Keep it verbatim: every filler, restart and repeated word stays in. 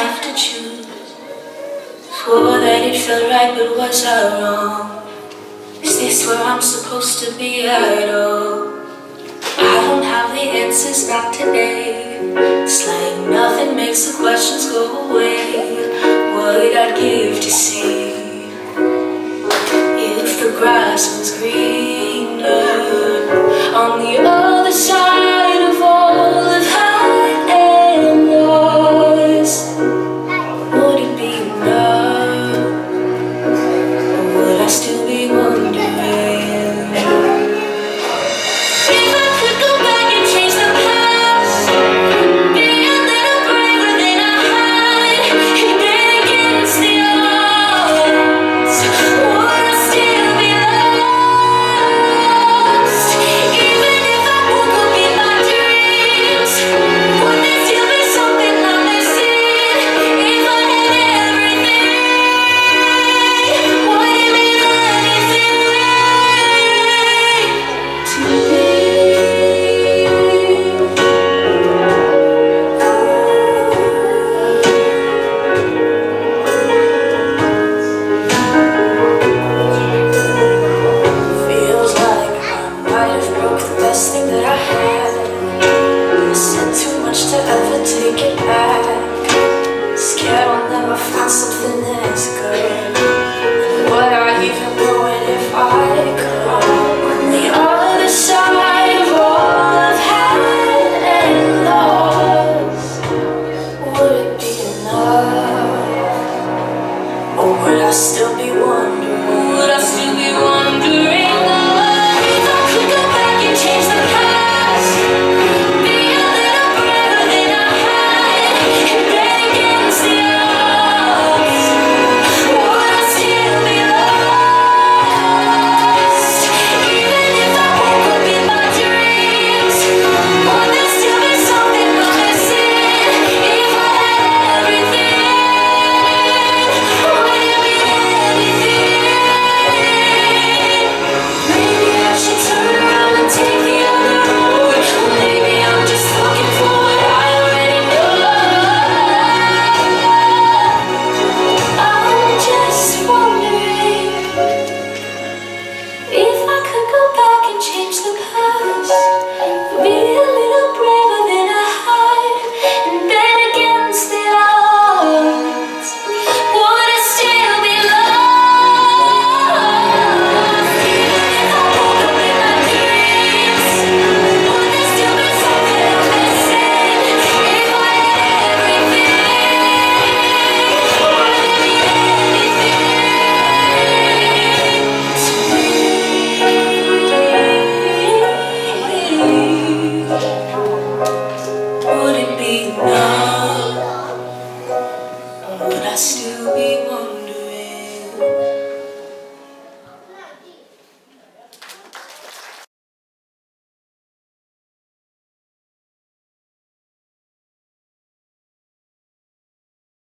have to choose. Swore that it felt right, but was I wrong? Is this where I'm supposed to be at all? I don't have the answers, not today. It's like nothing makes the questions go away. What I'd give to see if the grass was greener on the other side of all of high and lows. Would it be enough, or would I still be wondering? Something that's good. Would I even know it if I could? On the other side of all I've had and lost, would it be enough, or would I still be wondering? Would I still be wondering? If I could go back and change the past, be a little braver than I had, and bet against the odds. Would it be enough, or would I still be